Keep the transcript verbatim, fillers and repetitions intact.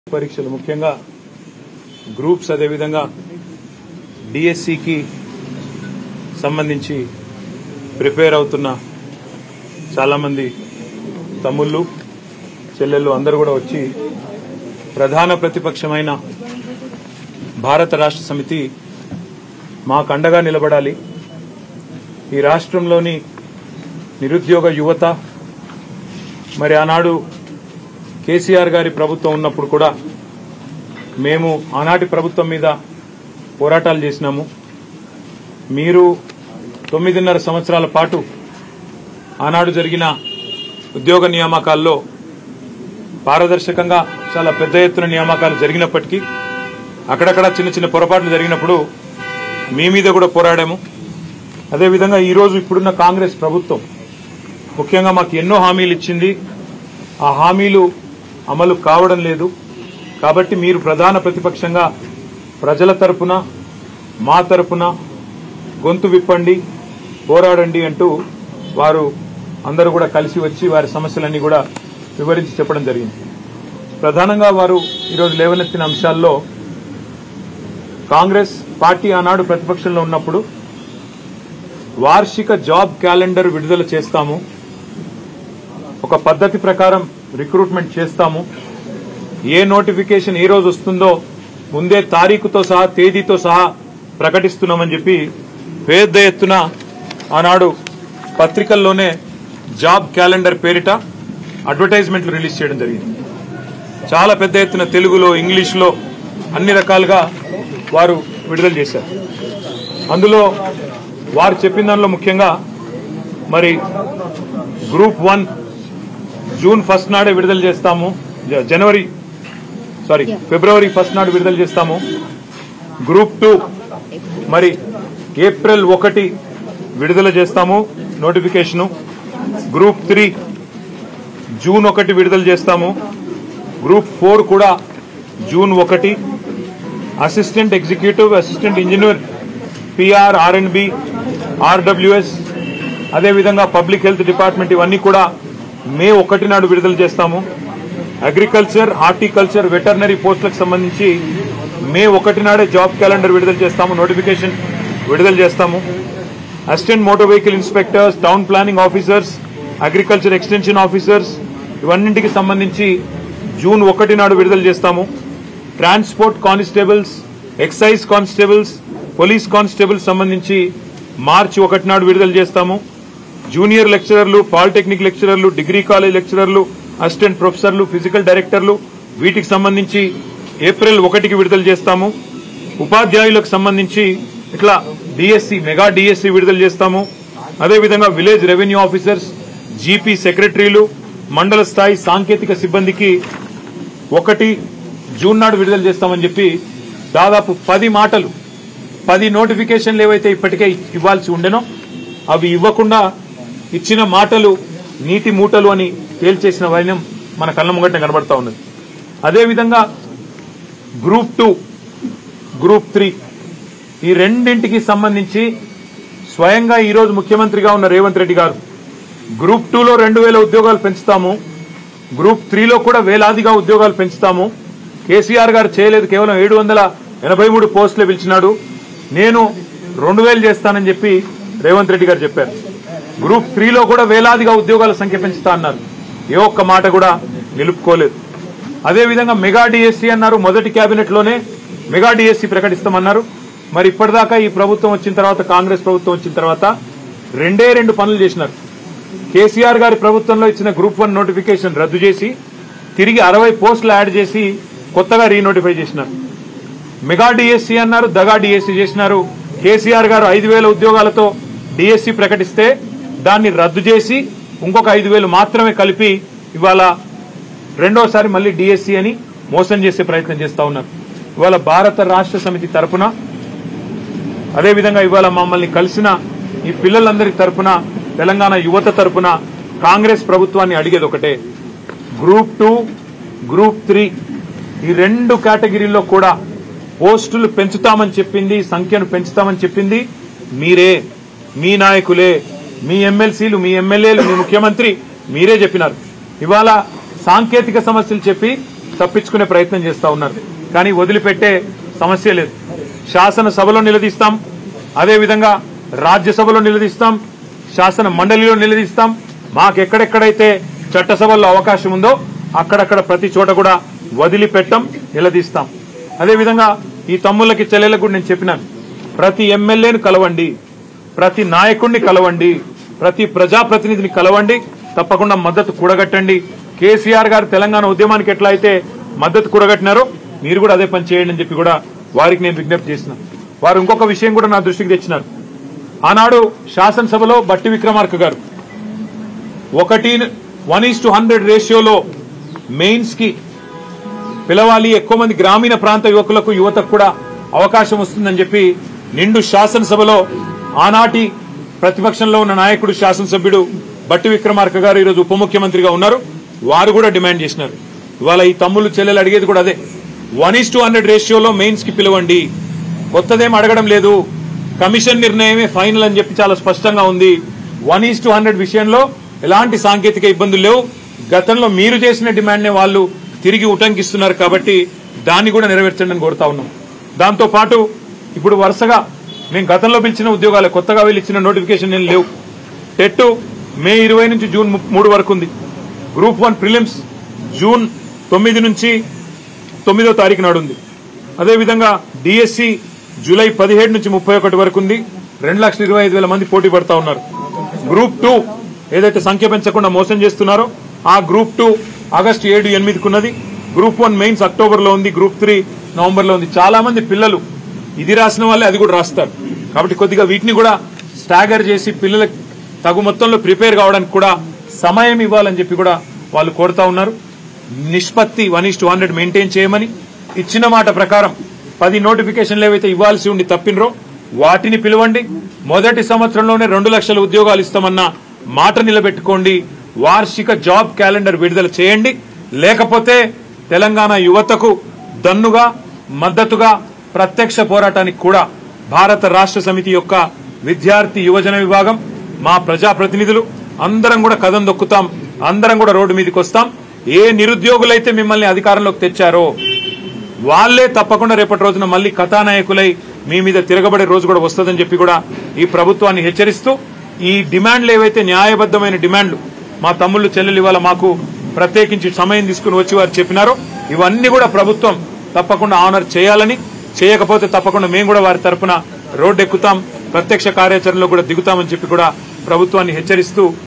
పరీక్షలు ముఖ్యంగా గ్రూప్స్ అదే విధంగా డిఎస్సికి సంబంధించి ప్రిపేర్ అవుతున్న చాలా మంది తమ్ముళ్ళు చెల్లెళ్ళు అందరూ కూడా వచ్చి ప్రధాన ప్రతిపక్షమైన భారత రాష్ట్ర సమితి మాకు అండగా నిలబడాలి. ఈ రాష్ట్రంలోని నిరుద్యోగ యువత మరి ఆనాడు కేసీఆర్ గారి ప్రభుత్వం ఉన్నప్పుడు కూడా మేము ఆనాటి ప్రభుత్వం మీద పోరాటాలు చేసినాము. మీరు తొమ్మిదిన్నర సంవత్సరాల పాటు ఆనాడు జరిగిన ఉద్యోగ నియామకాల్లో పారదర్శకంగా చాలా పెద్ద ఎత్తున నియామకాలు జరిగినప్పటికీ అక్కడక్కడ చిన్న చిన్న పొరపాట్లు జరిగినప్పుడు మీ మీద కూడా పోరాడాము. అదేవిధంగా ఈరోజు ఇప్పుడున్న కాంగ్రెస్ ప్రభుత్వం ముఖ్యంగా మాకు ఎన్నో హామీలు ఇచ్చింది. ఆ హామీలు అమలు కావడం లేదు. కాబట్టి మీరు ప్రధాన ప్రతిపక్షంగా ప్రజల తరపున మా తరపున గొంతు విప్పండి, పోరాడండి అంటూ వారు అందరూ కూడా కలిసి వచ్చి వారి సమస్యలన్నీ కూడా వివరించి చెప్పడం జరిగింది. ప్రధానంగా వారు ఈరోజు లేవనెత్తిన అంశాల్లో కాంగ్రెస్ పార్టీ ఆనాడు ప్రతిపక్షంలో ఉన్నప్పుడు వార్షిక జాబ్ క్యాలెండర్ విడుదల చేస్తాము, ఒక పద్ధతి ప్రకారం రిక్రూట్మెంట్ చేస్తాము, ఏ నోటిఫికేషన్ ఏ రోజు వస్తుందో ముందే తారీఖుతో సహా తేదీతో సహా ప్రకటిస్తున్నామని చెప్పి పెద్ద ఎత్తున ఆనాడు పత్రికల్లోనే జాబ్ క్యాలెండర్ పేరిట అడ్వర్టైజ్మెంట్లు రిలీజ్ చేయడం జరిగింది. చాలా పెద్ద ఎత్తున తెలుగులో ఇంగ్లీష్లో అన్ని రకాలుగా వారు విడుదల చేశారు. అందులో వారు చెప్పిన దానిలో ముఖ్యంగా మరి గ్రూప్ వన్ జూన్ ఫస్ట్ నాడే విడుదల చేస్తాము, జనవరి సారీ ఫిబ్రవరి ఫస్ట్ నాడు విడుదల చేస్తాము. గ్రూప్ టూ మరి ఏప్రిల్ ఒకటి విడుదల చేస్తాము నోటిఫికేషను. గ్రూప్ త్రీ జూన్ ఒకటి విడుదల చేస్తాము. గ్రూప్ ఫోర్ కూడా జూన్ ఒకటి. Assistant executive, assistant engineer, PR, R and B, RWS అదేవిధంగా పబ్లిక్ హెల్త్ డిపార్ట్మెంట్ ఇవన్నీ కూడా మే ఒకటి నాడు విడుదల చేస్తాము. అగ్రికల్చర్, హార్టికల్చర్, వెటర్నరీ పోస్టులకు సంబంధించి మే ఒకటి నాడే జాబ్ క్యాలెండర్ విడుదల చేస్తాము, నోటిఫికేషన్ విడుదల చేస్తాము. Assistant motor vehicle inspectors, town planning officers, agriculture extension officers ఇవన్నింటికి సంబంధించి జూన్ ఒకటి నాడు విడుదల చేస్తాము. Transport constables, excise constables, police constables సంబంధించి మార్చి ఒకటి నాడు విడుదల చేస్తాము. జూనియర్ లెక్చరర్లు, పాలిటెక్నిక్ లెక్చరర్లు, డిగ్రీ కాలేజ్ లెక్చరర్లు, అసిస్టెంట్ ప్రొఫెసర్లు, ఫిజికల్ డైరెక్టర్లు వీటికి సంబంధించి ఏప్రిల్ ఒకటికి విడుదల చేస్తాము. ఉపాధ్యాయులకు సంబంధించి ఇట్లా డిఎస్సి, మెగా డిఎస్సి విడుదల చేస్తాము. అదేవిధంగా విలేజ్ రెవెన్యూ ఆఫీసర్స్, జీపీ సెక్రటరీలు, మండల స్థాయి సాంకేతిక సిబ్బందికి ఒకటి జూన్ నాడు విడుదల చేస్తామని చెప్పి దాదాపు పది మాటలు పది నోటిఫికేషన్లు ఏవైతే ఇప్పటికే ఇవ్వాల్సి ఉండెనో అవి ఇవ్వకుండా ఇచ్చిన మాటలు నీటి మూటలు అని తేల్చేసిన వైనం మన కళ్ళ ముంగట కనబడతా ఉన్నది. అదేవిధంగా గ్రూప్ టూ, గ్రూప్ త్రీ ఈ రెండింటికి సంబంధించి స్వయంగా ఈరోజు ముఖ్యమంత్రిగా ఉన్న రేవంత్ రెడ్డి గారు గ్రూప్ టూలో రెండు వేల ఉద్యోగాలు పెంచుతాము, గ్రూప్ త్రీలో కూడా వేలాదిగా ఉద్యోగాలు పెంచుతాము. కేసీఆర్ గారు చేయలేదు, కేవలం ఏడు వందల ఎనభై మూడు పోస్టులే పిలిచినాడు, నేను రెండు వేలు చేస్తానని చెప్పి రేవంత్ రెడ్డి గారు చెప్పారు. గ్రూప్ త్రీలో కూడా వేలాదిగా ఉద్యోగాల సంఖ్య పెంచుతా అన్నారు, ఏ ఒక్క మాట కూడా నిలుపుకోలేదు. అదేవిధంగా మెగా డిఎస్సీ అన్నారు, మొదటి కేబినెట్ లోనే మెగా డిఎస్సీ ప్రకటిస్తామన్నారు. మరి ఇప్పటిదాకా ఈ ప్రభుత్వం వచ్చిన తర్వాత, కాంగ్రెస్ ప్రభుత్వం వచ్చిన తర్వాత రెండే రెండు పనులు చేసినారు. కేసీఆర్ గారి ప్రభుత్వంలో ఇచ్చిన గ్రూప్ వన్ నోటిఫికేషన్ రద్దు చేసి తిరిగి అరవై పోస్టులు యాడ్ చేసి కొత్తగా రీనోటిఫై చేసినారు. మెగా డిఎస్సీ అన్నారు, దగా డిఎస్సీ చేసినారు. కేసీఆర్ గారు ఐదు వేల ఉద్యోగాలతో డిఎస్సీ ప్రకటిస్తే దాన్ని రద్దు చేసి ఇంకొక ఐదు వేలు మాత్రమే కలిపి ఇవాళ రెండోసారి మళ్లీ డిఎస్సీ అని మోసం చేసే ప్రయత్నం చేస్తా ఉన్నారు. ఇవాళ భారత రాష్ట్ర సమితి తరపున అదేవిధంగా ఇవాళ మమ్మల్ని కలిసిన ఈ పిల్లలందరి తరపున, తెలంగాణ యువత తరపున కాంగ్రెస్ ప్రభుత్వాన్ని అడిగేది ఒకటే, గ్రూప్ టూ, గ్రూప్ త్రీ ఈ రెండు కేటగిరీల్లో కూడా పోస్టులు పెంచుతామని చెప్పింది, సంఖ్యను పెంచుతామని చెప్పింది మీరే, మీ నాయకులే, మీ ఎమ్మెల్సీలు, మీ ఎమ్మెల్యేలు, మీ ముఖ్యమంత్రి మీరే చెప్పినారు. ఇవాళ సాంకేతిక సమస్యలు చెప్పి తప్పించుకునే ప్రయత్నం చేస్తా ఉన్నారు. కానీ వదిలిపెట్టే సమస్య లేదు. శాసనసభలో నిలదీస్తాం, అదేవిధంగా రాజ్యసభలో నిలదీస్తాం, శాసన మండలిలో నిలదీస్తాం. మాకెక్కడెక్కడైతే చట్టసభల్లో అవకాశం ఉందో అక్కడక్కడ ప్రతి చోట కూడా వదిలిపెట్టం, నిలదీస్తాం. అదేవిధంగా ఈ తమ్ముళ్ళకి చెల్లెలకు కూడా నేను చెప్పినాను, ప్రతి ఎమ్మెల్యేను కలవండి, ప్రతి నాయకుడిని కలవండి, ప్రతి ప్రజాప్రతినిధిని కలవండి, తప్పకుండా మద్దతు కూడగట్టండి. కేసీఆర్ గారు తెలంగాణ ఉద్యమానికి ఎట్లా అయితే మద్దతు కూడగట్టినారో మీరు కూడా అదే పని చేయండి అని చెప్పి కూడా వారికి నేను విజ్ఞప్తి చేసిన. వారు ఇంకొక విషయం కూడా నా దృష్టికి తెచ్చినారు. ఆనాడు శాసనసభలో బట్టి విక్రమార్క గారు ఒకటి వన్ ఈస్ టు హండ్రెడ్ రేషియోలో మెయిన్స్ కి పిలవాలి, ఎక్కువ మంది గ్రామీణ ప్రాంత యువకులకు యువతకు కూడా అవకాశం వస్తుందని చెప్పి నిండు శాసనసభలో ఆనాటి ప్రతిపక్షంలో ఉన్న నాయకుడు శాసనసభ్యుడు బట్టి విక్రమార్క గారు ఈరోజు ఉప ముఖ్యమంత్రిగా ఉన్నారు, వారు కూడా డిమాండ్ చేసినారు. ఇవాళ ఈ తమ్ముళ్ళు చెల్లెలు అడిగేది కూడా అదే, వన్ ఈస్ టు హండ్రెడ్ రేషియోలో మెయిన్స్ కి పిలవండి. కొత్తదేం అడగడం లేదు, కమిషన్ నిర్ణయమే ఫైనల్ అని చెప్పి చాలా స్పష్టంగా ఉంది. వన్ ఈస్ టు హండ్రెడ్ విషయంలో ఎలాంటి సాంకేతిక ఇబ్బందులు లేవు. గతంలో మీరు చేసిన డిమాండ్ నే వాళ్ళు తిరిగి ఉటంకిస్తున్నారు కాబట్టి దాన్ని కూడా నెరవేర్చండి అని కోరుతా ఉన్నాం. దాంతో పాటు ఇప్పుడు వరుసగా మేము గతంలో పిలిచిన ఉద్యోగాలు కొత్తగా వీళ్ళు ఇచ్చిన నోటిఫికేషన్ ఏం లేవు. టెట్ మే ఇరవై నుంచి జూన్ మూడు వరకు ఉంది. గ్రూప్ వన్ ప్రిలిమ్స్ జూన్ తొమ్మిది నుంచి తొమ్మిదో తారీఖు నాడు ఉంది. అదేవిధంగా డిఎస్సి జూలై పదిహేడు నుంచి ముప్పై ఒకటి వరకు ఉంది. రెండు లక్షల ఇరవై ఐదు వేల మంది పోటీ పడతా ఉన్నారు. గ్రూప్ టూ ఏదైతే సంఖ్య పెంచకుండా మోసం చేస్తున్నారో ఆ గ్రూప్ టూ ఆగస్టు ఏడు ఎనిమిదికి ఉన్నది. గ్రూప్ వన్ మెయిన్స్ అక్టోబర్ లో ఉంది. గ్రూప్ త్రీ నవంబర్ లో ఉంది. చాలా మంది పిల్లలు ఇది రాసిన వాళ్ళే అది కూడా రాస్తారు కాబట్టి కొద్దిగా వీటిని కూడా స్టాగర్ చేసి పిల్లలకు తగు మొత్తంలో ప్రిపేర్ కావడానికి కూడా సమయం ఇవ్వాలని చెప్పి కూడా వాళ్ళు కోరుతా ఉన్నారు. నిష్పత్తి one is to hundred maintain చేయమని ఇచ్చిన మాట ప్రకారం పది నోటిఫికేషన్లు ఏవైతే ఇవ్వాల్సి ఉండి తప్పినరో వాటిని పిలవండి. మొదటి సంవత్సరంలోనే రెండు లక్షల ఉద్యోగాలు ఇస్తామన్న మాట నిలబెట్టుకోండి. వార్షిక జాబ్ క్యాలెండర్ విడుదల చేయండి. లేకపోతే తెలంగాణ యువతకు దన్నుగా మద్దతుగా ప్రత్యక్ష పోరాటానికి కూడా భారత రాష్ట్ర సమితి యొక్క విద్యార్థి యువజన విభాగం, మా ప్రజాప్రతినిధులు అందరం కూడా కదం దొక్కుతాం. అందరం కూడా రోడ్డు మీదకి వస్తాం. ఏ నిరుద్యోగులైతే మిమ్మల్ని అధికారంలోకి తెచ్చారో వాళ్లే తప్పకుండా రేపటి రోజున మళ్లీ కథానాయకులై మీ మీద తిరగబడే రోజు కూడా వస్తుందని చెప్పి కూడా ఈ ప్రభుత్వాన్ని హెచ్చరిస్తూ ఈ డిమాండ్లు ఏవైతే న్యాయబద్దమైన డిమాండ్లు మా తమ్ముళ్లు చెల్లెలు ఇవాళ మాకు ప్రత్యేకించి సమయం తీసుకుని వచ్చి వారు చెప్పినారో ఇవన్నీ కూడా ప్రభుత్వం తప్పకుండా ఆనర్ చేయాలని, చేయకపోతే తప్పకుండా మేము కూడా వారి తరఫున రోడ్డు ఎక్కుతాం, ప్రత్యక్ష కార్యాచరణలో కూడా దిగుతామని చెప్పి కూడా ప్రభుత్వాన్ని హెచ్చరిస్తూ